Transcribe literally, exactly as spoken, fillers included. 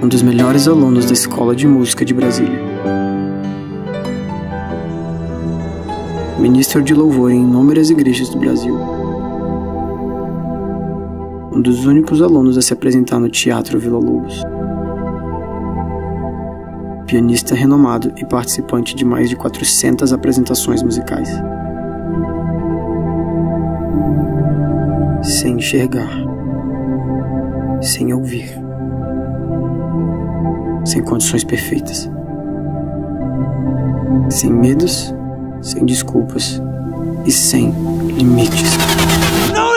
um dos melhores alunos da Escola de Música de Brasília. Ministro de louvor em inúmeras igrejas do Brasil. Um dos únicos alunos a se apresentar no Teatro Vila Lobos. Pianista renomado e participante de mais de quatrocentas apresentações musicais. Sem enxergar, sem ouvir, sem condições perfeitas, sem medos, sem desculpas e sem limites. Não!